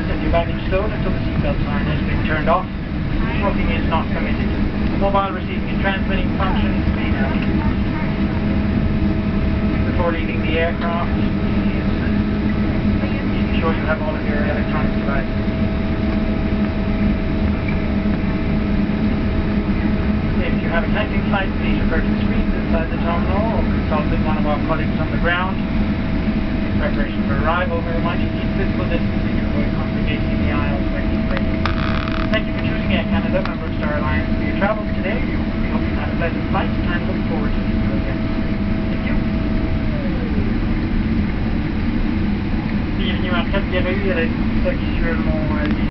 If your baggage stowed until the seatbelt sign has been turned off, smoking is not permitted. Mobile receiving and transmitting functions may now be used. Before leaving the aircraft, please ensure you have all of your electronic devices. If you have a connecting flight, please refer to the screens inside the terminal or consult with one of our colleagues on the ground. In preparation for arrival, we remind you to keep physical distancing and avoid congregating in the aisles when you play. Thank you for choosing Air Canada, member of Star Alliance, for your travels today. We hope you had a pleasant flight and look forward to seeing you again. Thank you. Bienvenue en 4 sur le mont